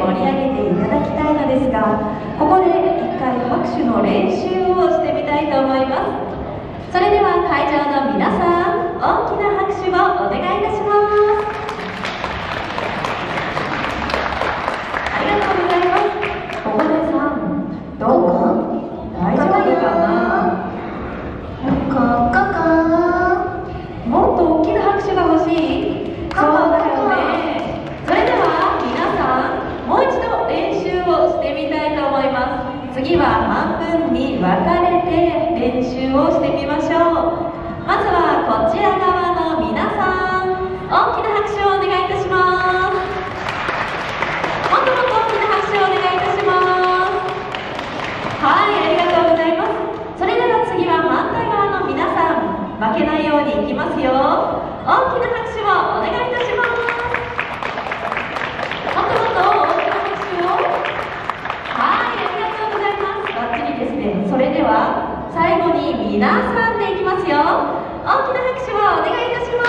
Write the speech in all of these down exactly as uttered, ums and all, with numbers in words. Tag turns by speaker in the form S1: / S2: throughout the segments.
S1: 盛り上げていただきたいのですが、ここで一回拍手の練習をしてみたいと思います。それでは会場の皆さん、大きな拍手をお願いいたします。ありがとうございます。ここでさん、どう大丈夫かな？
S2: ここか
S1: もっと大きな拍手が欲しい？そうだよね。それでは皆さん、もう一度練習をしてみたいと思います。次は半分に分かれて練習をしてみましょう。まずはこちら側の皆さん、大きな拍手をお願いいたします。もっともっと大きな拍手をお願いいたします。はい、ありがとうございます。それでは次は反対側の皆さん、負けないようにいきますよ。大きな拍手をお願いいたします。もっともっと大きな拍手を。はい、ありがとうございます。バッチリですね。それでは最後に皆さんでいきますよ。大きな拍手をお願いいたします。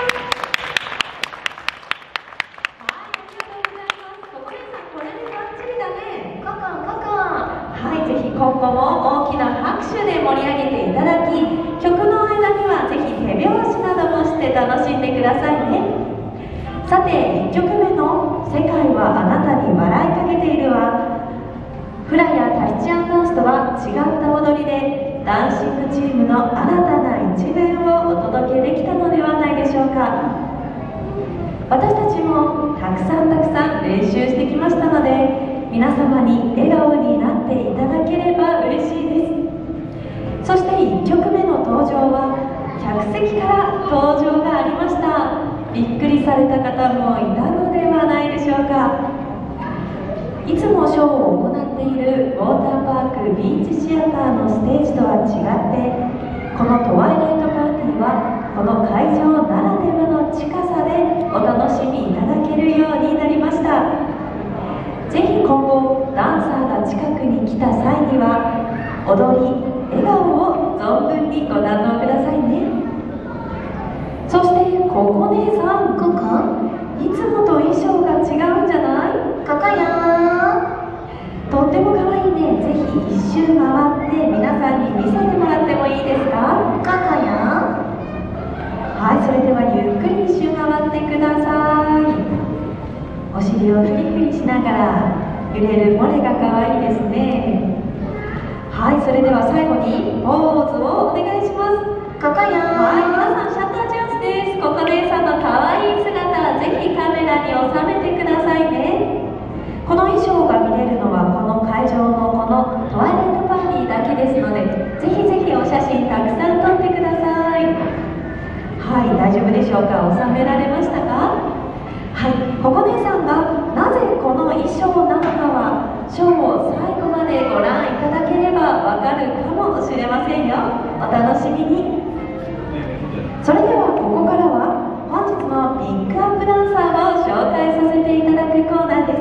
S1: はい、ありがとうございます。ここでさん、これでバッチリだね。
S2: ココココ
S1: はい、ぜひ今後も大きな拍手で盛り上げていただき、曲の間にはぜひ手拍子などもして楽しんでくださいね。さて、いっきょくめの「世界はあなたに笑いかけている」は、フラやタヒチアンダンスとは違った踊りで、ダンシングチームの新たな一面をお届けできたのではないでしょうか。私たちもたくさんたくさん練習してきましたので、皆様に笑顔になっていただければ嬉しいです。そしていっきょくめの登場は客席から登場がありました。びっくりされた方もいたのではないでしょうか。いつもショーを行っているウォーターパークビーチシアターのステージとは違って、このトワイライトパーティーはこの会場ならではの近さでお楽しみいただけるようになりました。ぜひ今後ダンサーが近くに来た際には、踊り、笑顔を存分にご堪能くださいね。そしてここ姉さん、
S2: ココ
S1: いつもと衣装が違うんじゃない？
S2: ココよ
S1: とっても可愛いね。ぜひ一周回って皆さんに見せてもらってもいいですか？
S2: ココよ
S1: はい、それではゆっくり一周回ってください。お尻をフリフリしながら揺れるモレが可愛いですね。はい、それでは最後にポーズをお願いします。
S2: ココよ
S1: はい、皆さんシャッターチャンスです。ここ姉さんの可愛い姿、ぜひカメラに収めてくださいね。この衣装が見れるのはこの会場のこのトワイライトパーティーだけですので、ぜひぜひお写真たくさん撮ってください。はい、大丈夫でしょうか？収められましたか？はい、ここ姉さんがなぜこの衣装なのかは、ショーを最後までご覧いただければわかるかもしれませんよ。お楽しみに。それではここからは本日のピックアップダンサーを紹介させていただくコーナーです。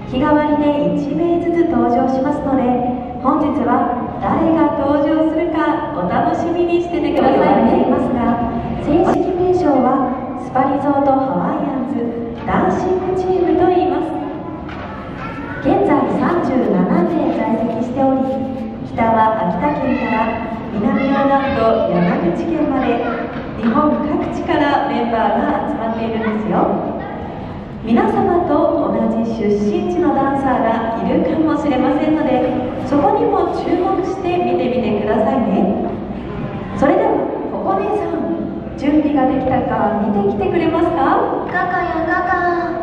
S1: 日替わりでいちめいずつ登場しますので、本日は誰が登場するかお楽しみにしててくださいね。いますが、正式名称はスパリゾートハワイアンズダンシングチームと言います。現在さんじゅうななめい在籍しており、北は秋田県から南はなんと山口県まで日本各地からメンバーが集まっているんですよ。皆様と同じ出身地のダンサーがいるかもしれませんので、そこにも注目して見てみてくださいね。それではここ姉さん、準備ができたか見てきてくれますか？
S2: ココよココ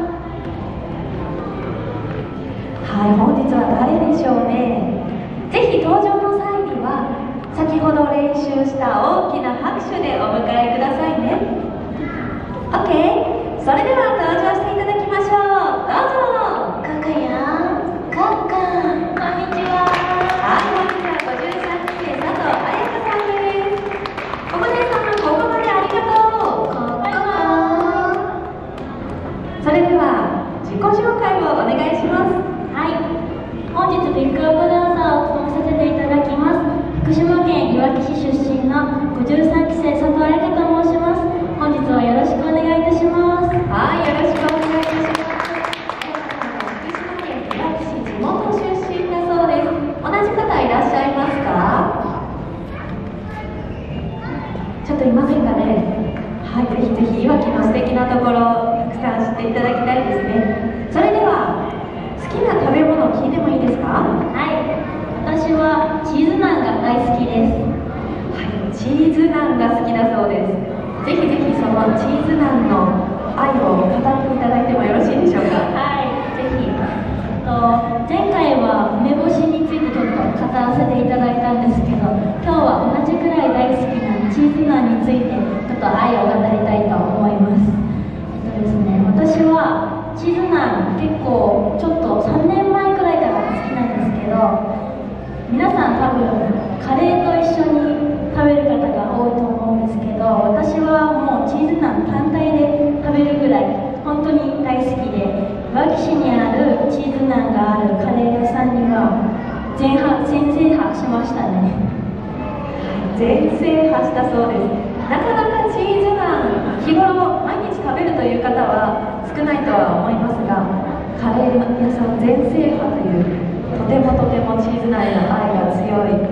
S1: はい、本日は誰でしょうね。ぜひ登場の際には先ほど練習した大きな拍手でお迎えくださいね。 OK、 それでは登場していただきましょう。どうぞ。
S2: ココよココこんにちは。
S1: はい、本日はごじゅうさんにせい佐藤彩香さんです。ここでさん、ここまでありがとう。
S2: ココ
S1: それでは自己紹介をお願いします。
S2: はい、本日ピックアップダンサーを務めさせていただきます福島県いわき市出身のごじゅうさんきせい佐藤彩香と申します。本日はよろしくお願いいたします。
S1: はい、よろしくが好きだそうです。ぜひぜひそのチーズナンの愛を語っていただいてもよろしいでしょうか。
S2: はい、ぜひ。と前回は梅干しについてちょっと語らせていただいたんですけど、今日は同じくらい大好きなチーズナンについてちょっと愛を語りたいと思います。えっとですね、私はチーズナン結構ちょっとさんねんまえくらいから好きなんですけど、皆さん多分カレーと一緒に食べる方が多いと思うんですけど、私はもうチーズナン単体で食べるぐらい本当に大好きで、いわき市にあるチーズナンがあるカレー屋さんには全破全制覇しましたね。
S1: 全制覇したそうです。なかなかチーズナン日頃毎日食べるという方は少ないとは思いますが、カレー屋さん全制覇というとてもとてもチーズナンへの愛が強い、はい、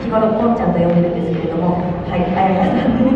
S1: 日頃ポンちゃんと呼んでるんですけれども、はい、あやかさんです。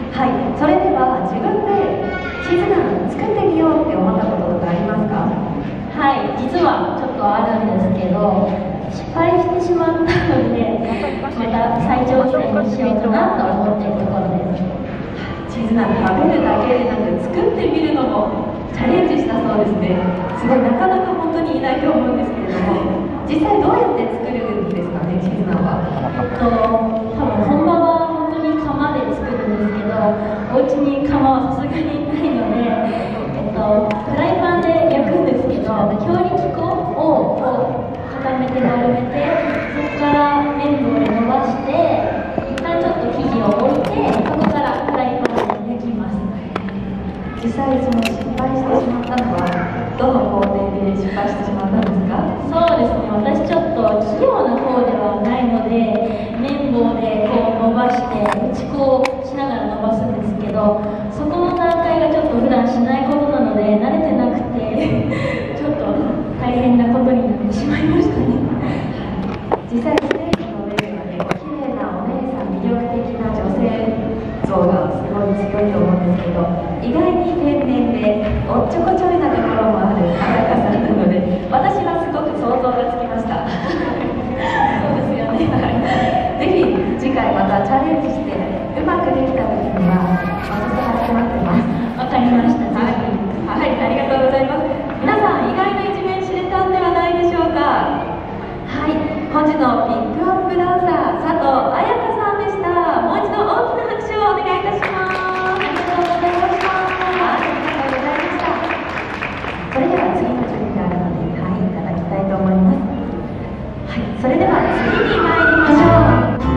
S1: はい、それでは自分でチーズナン作ってみようって思ったこととかありますか？
S2: はい、実はちょっとあるんですけど、失敗してしまったのでまた再挑戦しようかなと思っているところです。
S1: チーズナン食べるだけでなく作ってみるのもチャレンジしたそうですね。すごい、なかなか本当にいないと思うんですけれども、実際どうやって作るんですかね、チーズナンは。
S2: えっと、多分本場は本当に窯で作るんですけど、お家に窯はさすがにないので、えっと、フライパンで焼くんですけど、強力粉をこう固めて丸めて、そこから綿棒で伸ばして、一旦ちょっと生地を置いて、そこからフライパンで焼きます。
S1: 実際その失敗してしまったのはどの工程で失敗してしまったんですか？
S2: そうですね、私ちょっと器用な方ではないので、綿棒でこう伸ばして打ち粉をしながら伸ばすんですけど、そこの段階がちょっと普段しないことなので慣れてなくてちょっと大変なことになってしまいましたね。
S1: 実際ステージの上ではね、綺麗なお姉さん、魅力的な女性像がすごい強いと思うんですけど、意外に天然でおっちょこちょいなところもあるあやかさんなので、私はすごく想像がつきましたそうですよね、はい、ぜひ次回またチャレンジしてうまくできた時にはおすすめ待ってます。
S2: わかりました。
S1: はい、はい、ありがとうございます。皆さん意外な一面知れたんではないでしょうか。はい、本日のピックアップダンサー佐藤彩香さんでした。もう一度大きな拍手をお願いいたします。
S2: ありがとうございました。
S1: はい、ありがとうございました。それでは次の準備があるので、はい、いただきたいと思います。はい、それでは次に参りましょう。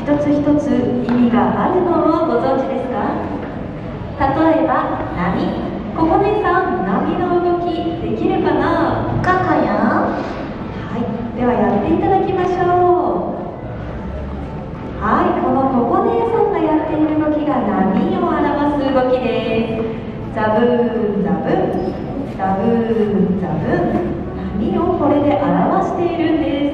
S1: つ一つ意味があるのをご存知ですか？例えば波、ここ姉さん波の動きできるかな？
S2: かかや。
S1: はい、ではやっていただきましょう。はい、このここ姉さんがやっている動きが波を表す動きです。ザブーンザブン、ザブーンザブン、波をこれで表しているんです。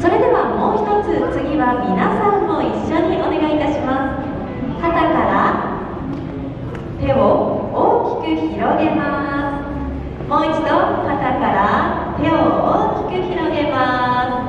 S1: それではもう一つ、次は皆さんも一緒にお願いいたします。肩から手を大きく広げます。もう一度、肩から手を大きく広げます。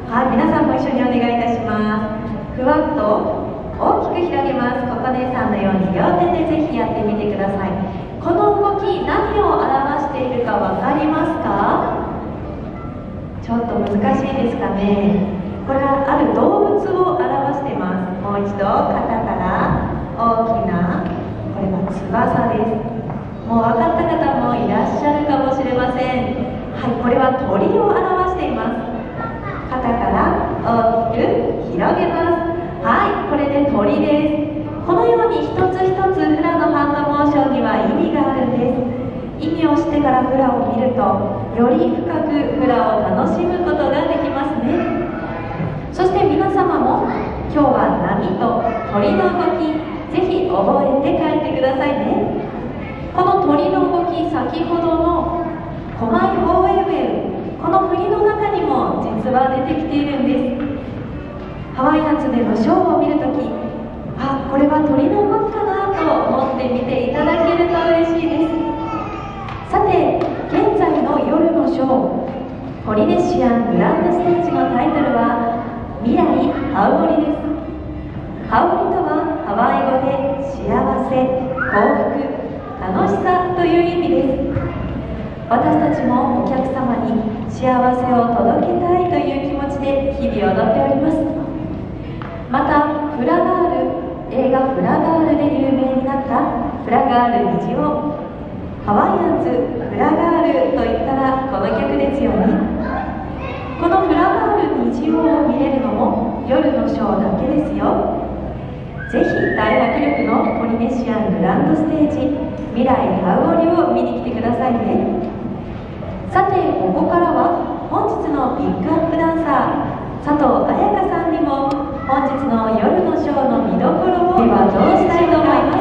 S1: はい、皆さんも一緒にお願いいたします。ふわっと大きく広げます。ここ姉さんのように両手でぜひやってみてください。この動き、何を表しているか分かりますか？ちょっと難しいですかね。これはある動物を表しています。もう一度、肩から大きな、これは翼です。もう分かった方もいらっしゃるかもしれません。はい、これは鳥を表しています。肩から大きく広げます。はい、これで鳥です。このように一つ一つフラのハンドモーションには意味があるんです。意味をしてからフラを見ると、より深くフラを楽しむことができますね。そして皆様も今日は波と鳥の動き、ぜひ覚えて帰ってくださいね。この鳥の動き、先ほどのコマイホーエウェウ、この振りの中にも実は出てきているんです。ハワイアンズでのショーを見るとき、あ、これは鳥の動きかなと思って見ていただけると嬉しいです。さて、現在の夜のショー、ポリネシアングランドステージのタイトルは未来ハウモリです。ハウモリとはハワイ語で幸せ、幸福、楽しさという意味です。私たちもお客様に幸せを届けたいという気持ちで日々踊っております。また、フラガール、映画フラガールで有名になったフラガール虹を、ハワイアンズフラガールといったらこの曲ですよね。このフラガール虹を見れるのも夜のショーだけですよ。ぜひ大迫力のポリネシアングランドステージ未来ハウオリを見に来てくださいね。さて、ここからは本日のピックアップダンサー佐藤彩香さんにも本日の夜のショーの見どころを登場したいと思います。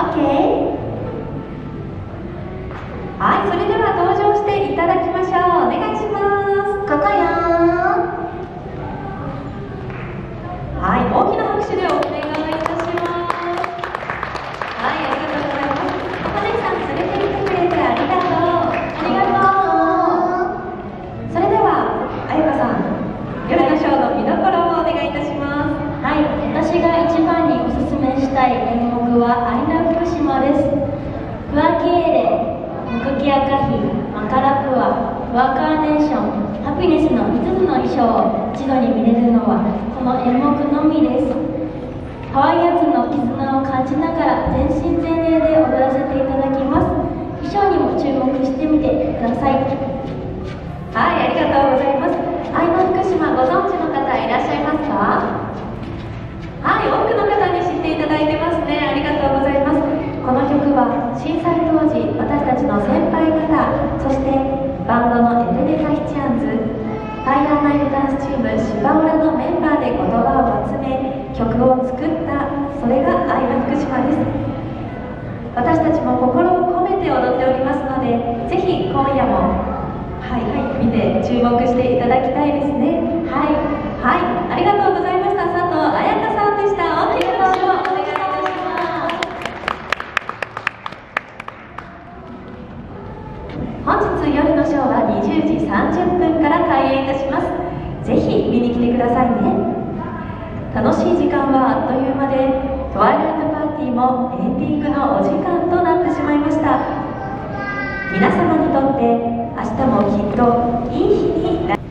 S1: OK？ はい、それでは登場していただきましょう。お願いします。
S2: かかや。
S1: はい、大きな拍手でお願いいたします。はい、ありがとうございます。お姉さん連れてきてくれてありがとう。ありがとう。それでは彩香さん、夜のショーの見どころをお願いいたします。
S2: はい、私が一番におすすめしたい演目はアリナ福島です。クアキエレ、ムクキアカヒ、マカラプア、ワーカーネーション、ハピネスのみっつの衣装を一度に見れるのはこの演目のみです。ハワイアンズの絆を感じながら全身全霊で踊らせていただきます。衣装にも注目してみてください。
S1: はい、ありがとうございます。アイナ福島ご存知の方いらっしゃいますか？はい、多くの方に知っていただいてますね。ありがとうございます。この曲は震災当時、私たちの先輩方、そしてバンドのエテレカヒチアンズ、ファイヤーナイトダンスチームシバオラのメンバーで言葉を集め曲を作った、それがアイナ福島です。私たちも心を込めて踊っておりますので、ぜひ今夜もはいはい見て注目していただきたいですね。はいはい、ありがとうございました。佐藤彩香さんでした。大きな拍手をお願いいたします。本日夜のショーはにじゅうじさんじゅっぷんから開演いたします。ぜひ見に来てくださいね。楽しい時間はあっという間で、トワイライトパーティーもエンディングのお時間となってしまいました。皆様にとって明日もきっといい日になります。